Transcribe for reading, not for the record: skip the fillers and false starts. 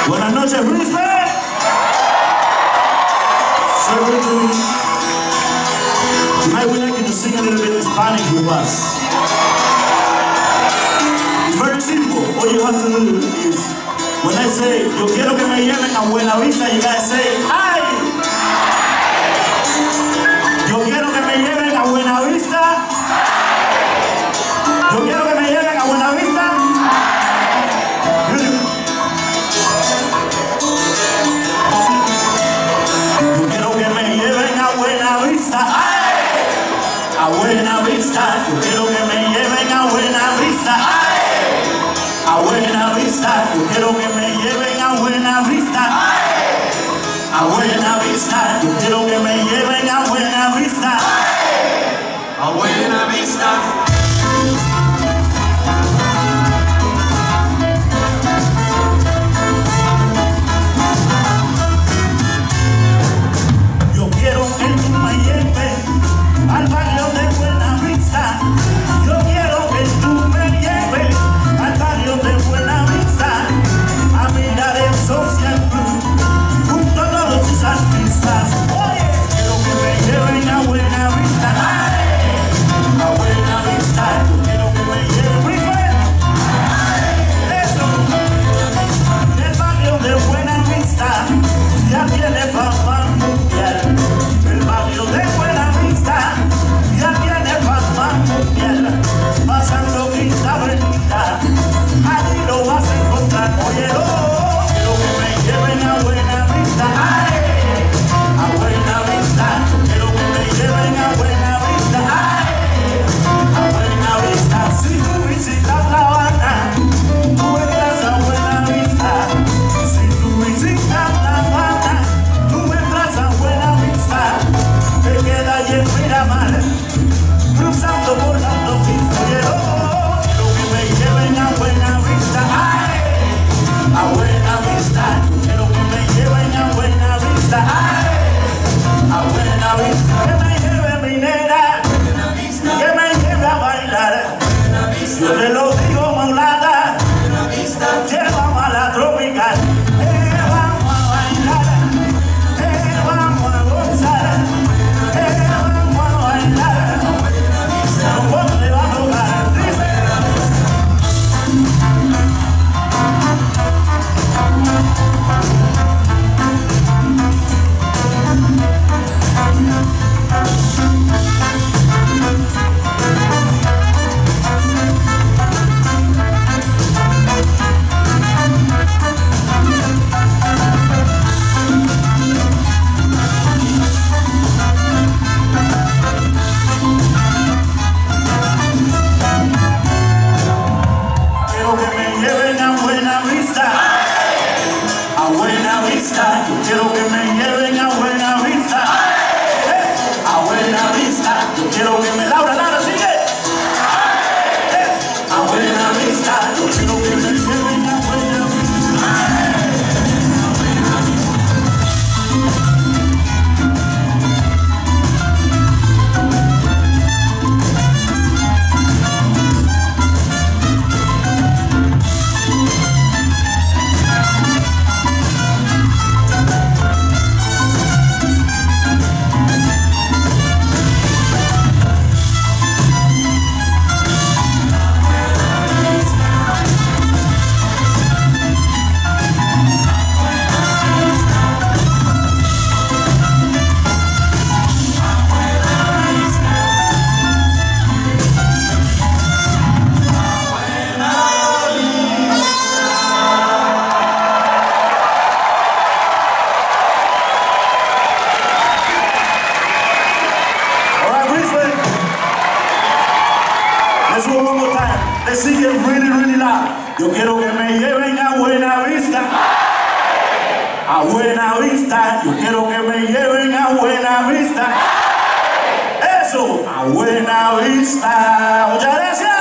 Buenas noches, Brisbane. So good to meet you. Tonight we'd like you to sing a little bit of Spanish with us. It's very simple. All you have to do is, when I say, yo quiero que me lleven a Buena Vista, you gotta say, ¡ay! Yo quiero que me lleven a Buena Vista. Yo quiero que me lleven a Buena Vista. Yo quiero que me lleven a Buena Vista. ¡Ay! A Buena Vista. Yo quiero que me lleven a Buena Vista. ¡Ay! A Buena Vista. Yo quiero que me lleven a Buena Vista. ¡Ay! A Buena Vista. Yo quiero que me lleven a Buena Vista. ¡Ay! A Buena Vista. Al barrio de Buena Vista, yo quiero que tú me lleves al barrio de Buena Vista a mirar el Social Club junto a todos sus artistas. Oye, quiero que me lleven a Buena Vista, ¡ay! A Buena Vista, yo quiero que me lleven, eso, el barrio de Buena Vista ya tiene fama mundial. El barrio de Buena Vista ya tiene fama mundial. Pasando Vista Avenida, allí lo vas a encontrar. Oye, quiero que me lleven a Buena Vista. ¡Ay! A Buena Vista, quiero que me lleven a Buena Vista. ¡Ay! A Buena Vista, si tú visitas La Habana, tú entras a Buena Vista. Si tú visitas La Habana, tú entras a Buena Vista. Te queda ahí en Miramar, cruzando por la autopista. Quiero que me lleven a Buena Vista. ¡Ay! A Buena Vista. Quiero que me lleven a Buena Vista. ¡Ay! A Buena Vista. Que me lleve mi nena, que me lleve a bailar. Yo te lo digo, maulada, llevamos a la tropical. Vamos a bailar, vamos a gozar. Vamos a bailar, ¿cómo te va a tocar? Dice. Quiero que me lleven a Buena Vista. A Buena Vista. Yo quiero que me Laura, sigue. A Buena Vista. Yo quiero que me lleven a Buena Vista. A Buena Vista. Yo quiero que me lleven a Buena Vista. A Buena Vista. Yo quiero que me lleven a Buena Vista. Eso, a Buena Vista. Muchas gracias.